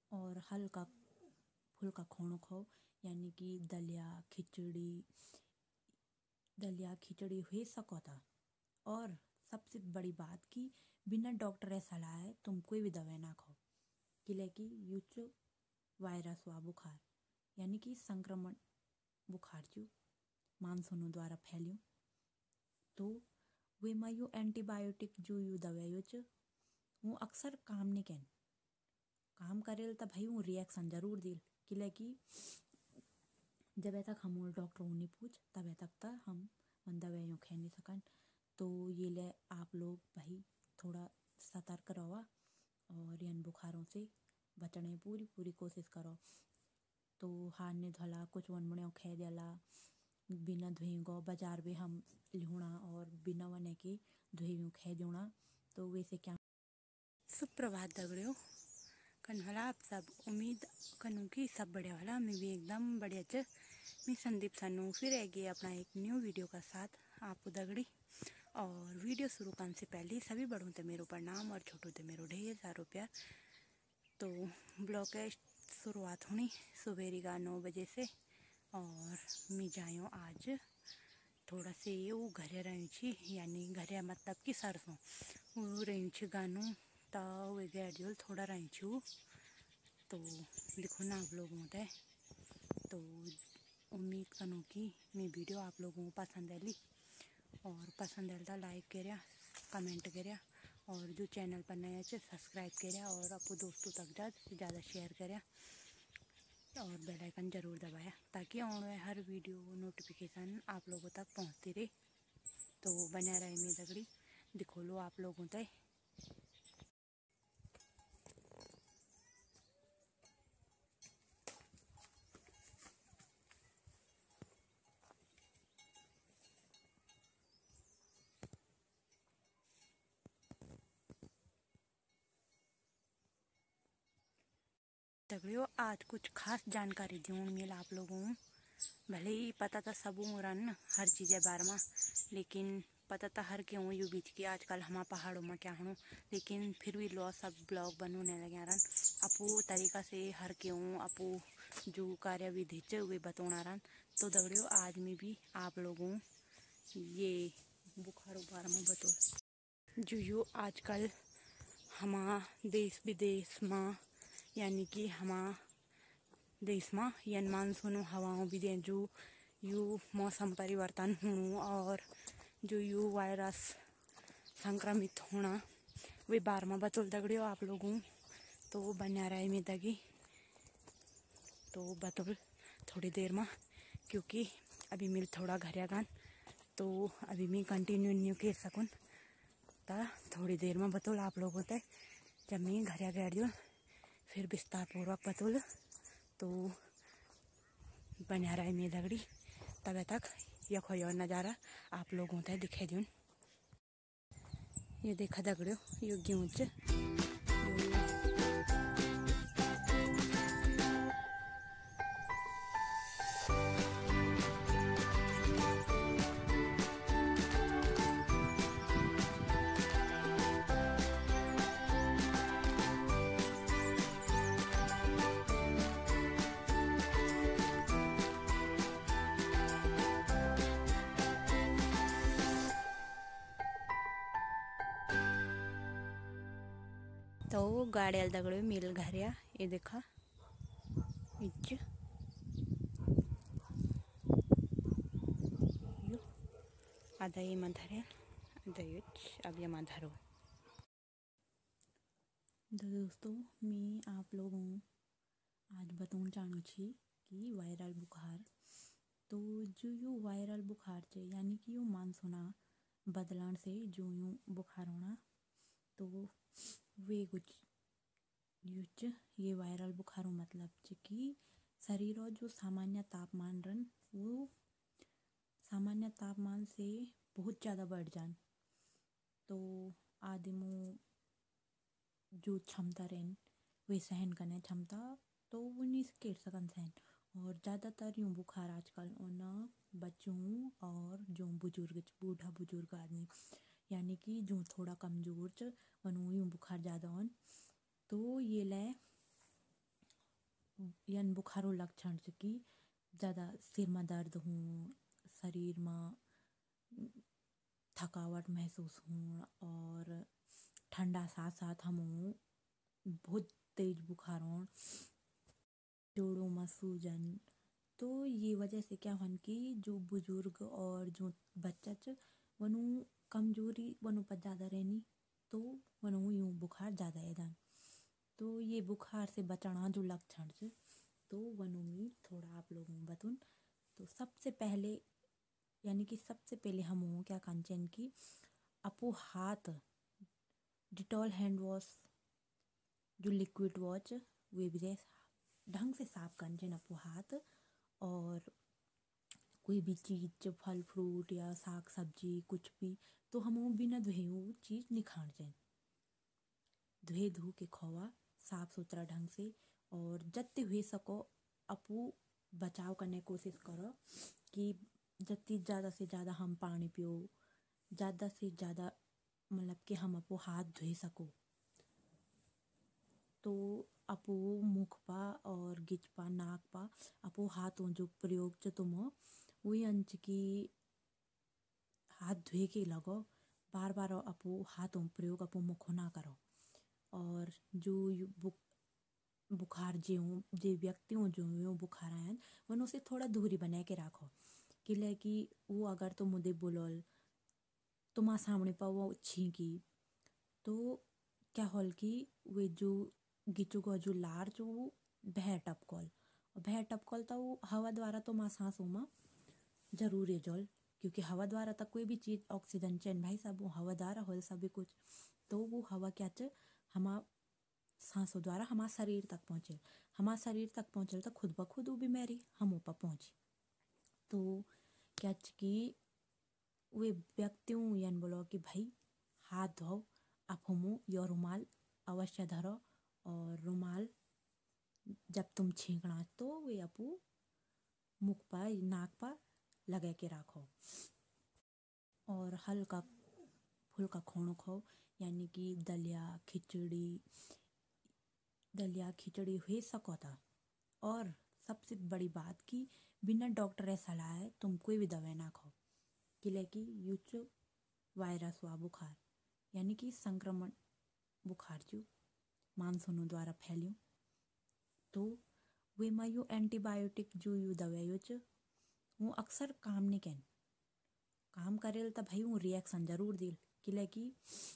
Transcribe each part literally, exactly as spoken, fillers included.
और हल्का फुल्का खाणो खाओ, यानी कि दलिया खिचड़ी दलिया खिचड़ी हुई सको था। और सबसे बड़ी बात कि बिना डॉक्टर सलाह है तुम कोई भी दवाई ना खाओ, कि युच वायरस हुआ बुखार, यानी कि संक्रमण बुखार चु मानसूनों द्वारा फैल्यूं। तो वे में यू एंटीबायोटिक जो यू दवाई च वो अक्सर काम नहीं कैन काम करेल तो भाई वो रिएक्शन जरूर दिल, कि जब तक हम डॉक्टर नहीं पूछ तब तक तो हम उन दवाइयों खे नहीं सकन। तो ये ले आप लोग भाई थोड़ा सतर्क रहो और इन बुखारों से बचने पूरी पूरी कोशिश करो। तो हाथ ने धोला कुछ वन बने खे दिला बिना धुई गो बाजार भी हम लिहूणा और बिना वने के धुई खे दूणा। तो वैसे क्या सुप्रभात दगड़ियों, कन होला आप सब। उम्मीद करूँ कि सब बढ़िया होला। मैं भी एकदम बढ़िया च। मैं संदीप सन्नू फिर आएगी अपना एक न्यू वीडियो का साथ आपको दगड़ी। और वीडियो शुरू करने से पहले सभी बड़ों ते मेरो प्रणाम और छोटों ते मेरो ढेर सारो प्यार। तो ब्लॉग की शुरुआत होनी सुबेरी का नौ बजे से और मैं जायो आज थोड़ा से वो घरे रही छी, यानी घरे मतलब कि सरसों वो रही छी गानू तो वे गैडियल थोड़ा रही छू। तो देखो ना आप लोगों ते तो उम्मीद करूँ कि मैं वीडियो आप लोगों को पसंद आई और पसंद आए तो लाइक करिया कमेंट करिया और जो चैनल पर नया है सब्सक्राइब करिया और अपने दोस्तों तक ज़्यादा से ज़्यादा शेयर करिया और बेल आइकन जरूर दबाया ताकि आने वाले हर वीडियो नोटिफिकेशन आप लोगों तक पहुंचती रहे। तो बना रहे मैं दगड़ी दिखो लो आप लोगों तक। दगड़ियों आज कुछ खास जानकारी दूँ मिल आप लोगों को। भले ही पता था सब रन हर चीज़ के बारे में, लेकिन पता था हर क्यों यू बीच की आजकल हमारे पहाड़ों में क्या हूँ, लेकिन फिर भी लो सब ब्लॉग बनने लगे रन अपू तरीका से हर क्यों अपू जो कार्यविधि च वे बतौना रन। तो दगड़ियों आज में भी आप लोगों ये बुखारों बारे में बतो जो यो आजकल हमारा देश विदेश में, यानी कि हमारा देश में यन मानसून हवाओं भी दे जो यू मौसम परिवर्तन होना और जो यू वायरस संक्रमित होना वे बार में बतौल दगड़ियों आप लोगों। तो बना रहे में तगी तो बतौल थोड़ी देर में, क्योंकि अभी मेरे थोड़ा घर गान तो अभी मैं कंटिन्यू न्यू कर सकूँ तो थोड़ी देर में बतौल आप लोगों तक जब मैं घर गैर दूँ फिर विस्तार पूर्वक बतौल। तो बना रहा है मैं दगड़ी तब तक यखो यो नज़ारा आप लोगों तक दिखे दूँ। ये देखा दगड़ियों यो गेहूँ च तो गाड़ी दगड़ियों मिल घर ये देखा इच आधा ये मधर आधा अब ये मधर। दोस्तों मैं आप लोगों आज बताना चाहूँ छी कि वायरल बुखार तो जो यू वायरल बुखार चे यानी कि यू मानसूना बदलान से जो यू बुखार होना तो वे कुछ युच ये वायरल बुखार मतलब च कि शरीर जो सामान्य तापमान रन वो सामान्य तापमान से बहुत ज़्यादा बढ़ जान। तो आदमों जो क्षमता रहन वे सहन करने क्षमता तो वो नहीं कर सकन सहन। और ज़्यादातर यूँ बुखार आजकल न बच्चों और जो बुजुर्ग बूढ़ा बुजुर्ग आदमी यानी कि जो थोड़ा कमजोर च वनु यूँ बुखार ज़्यादा होन। तो ये ले यन बुखारो लक्षण च कि ज़्यादा सिर में दर्द हूँ, शरीर में थकावट महसूस हूँ और ठंडा साथ साथ हम बहुत तेज बुखार हों, जोड़ों में सूजन। तो ये वजह से क्या हन कि जो बुजुर्ग और जो बच्चा च वनु कमजोरी वनु पर ज़्यादा रहनी, तो वनु यूँ बुखार ज़्यादा एदान। तो ये बुखार से बचना जो लक्षण च तो वनु में थोड़ा आप लोगों को बतून। तो सबसे पहले यानी कि सबसे पहले हम क्या कंचन की अपो हाथ डिटॉल हैंड वॉश जो लिक्विड वॉच वे भी ढंग से साफ कंचन अपो हाथ। और कोई भी चीज़ फल फ्रूट या साग सब्जी कुछ भी तो हम बिना धोए वो चीज़ नहीं खाना चाहिए। धोए धो के खोवा साफ सुथरा ढंग से। और जत्ते हुए सको अपू बचाव करने कोशिश करो कि जत्ती ज़्यादा से ज़्यादा हम पानी पियो, ज़्यादा से ज़्यादा मतलब कि हम अपो हाथ धोए सको। तो अपो मुख पा और गिच पा नाक पा अपो हाथों जो प्रयोग च तुम वही अंच की हाथ धोए के लगो, बार बार अपो हाथों प्रयोग अपो मुखो ना करो। और जो बुक बुखार जो जे व्यक्तियों जो यो बुखार आयन वन उसे थोड़ा दूरी बना के रखो कि कि वो अगर तो मुझे बोलोल तुम सामने पा वो छींकी तो क्या होल कि वे जो गिचू को जो लार जो वो बह टपकल और बह टपकल तो वो हवा द्वारा तो माँ सांसों में जरूर है जल, क्योंकि हवा द्वारा तक कोई भी चीज़ ऑक्सीजन चैन भाई सब वो हवा द्वारा हो सभी कुछ। तो वो हवा क्या च हमारा सांसों द्वारा हमारे शरीर तक पहुँचे, हमारे शरीर तक पहुँचे तो खुद ब खुद वो बीमारी हम ऊपर पहुँची। तो क्या कि वे व्यक्तियों यान बोलो कि भाई हाथ धो आप हमो यो रुमाल अवश्य धरो। और रुमाल जब तुम छींकना तो वे अपू मुख पर नाक पर लगा के रखो। और हल्का फुल्का खानो खाओ यानी कि दलिया खिचड़ी दलिया खिचड़ी हुए सकोता। और सबसे बड़ी बात कि बिना डॉक्टर सलाह है तुम कोई भी दवाई ना खाओ कि युच वायरस हुआ बुखार यानी कि संक्रमण बुखार जो मानसूनों द्वारा फैल्यूं। तो वे में यू एंटीबायोटिक जो यू दवाई च वो अक्सर काम नहीं कैन काम करेल तो भाई वो रिएक्शन जरूर दिल कि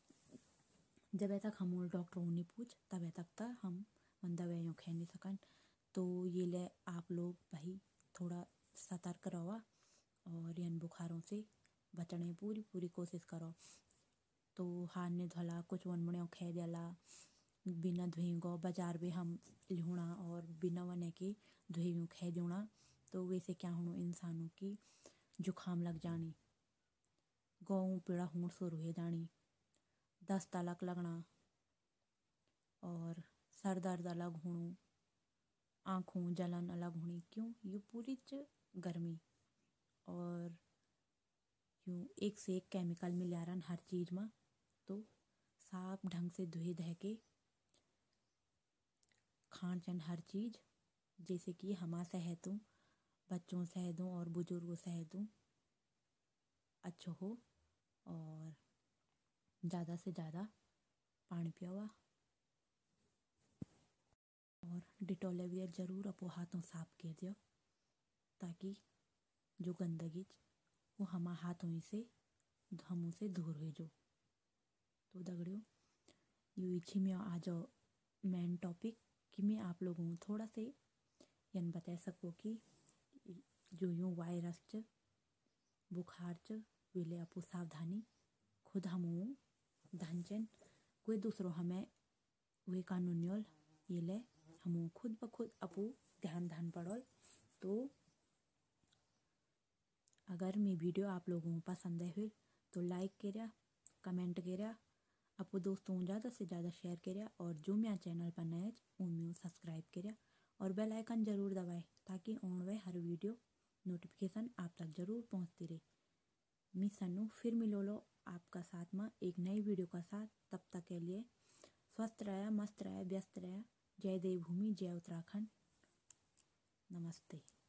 जब तक हम डॉक्टर नहीं पूछ तब तक तक हम उन दवाइयों खे नहीं सकन। तो ये ले आप लोग भाई थोड़ा सतर्क रहो और इन बुखारों से बचने पूरी पूरी कोशिश करो। तो हाथ ने धोला कुछ वन बने खे दिला बिना धोई गो बाजार भी हम लिहुणा और बिना वने के धोई खे दूना। तो वैसे क्या होना इंसानों की जुखाम लग जानी, गौ पीड़ा हों शुरू हो जानी, दस्त अलग लगना और सर दर्द अलग होना, आँखों जलन अलग होनी। क्यों ये पूरी च गर्मी और यूँ एक से एक केमिकल मिल रहा हर चीज़ में। तो साफ ढंग से धोए धा के खान चन हर चीज़ जैसे कि हमारा सेहतों बच्चों सेहतों और बुजुर्गों सेहतों अच्छा हो। और ज़्यादा से ज़्यादा पानी पियावा और डिटॉल एवियर ज़रूर अपो हाथों साफ कर दियो ताकि जो गंदगी वो हमारे हाथों ही से हमों से दूर हो जो। तो दगड़ियों यू इच्छी में आ जाओ मेन टॉपिक कि मैं आप लोगों को थोड़ा से यन बता सको कि जो यूँ वायरस च बुखार च वेले अपो सावधानी खुद हमों धनचन कोई दूसरों हमें वे कानून योल ये ले हमों खुद ब खुद अपो ध्यान धान पड़ोल। तो अगर मैं वीडियो आप लोगों को पसंद है फिर तो लाइक करिया कमेंट करिया अपो दोस्तों ज़्यादा से ज़्यादा शेयर करिया और जो मेरा चैनल पर नया उनमें सब्सक्राइब करिया और बेल आइकन ज़रूर दबाए ताकि आने वाले हर वीडियो नोटिफिकेशन आप तक ज़रूर पहुंचती रहे। मैं सन्नू फिर मिलो लो आपका साथ में एक नई वीडियो का साथ। तब तक के लिए स्वस्थ रहे मस्त रहे व्यस्त रहे। जय देवभूमि जय उत्तराखंड। नमस्ते।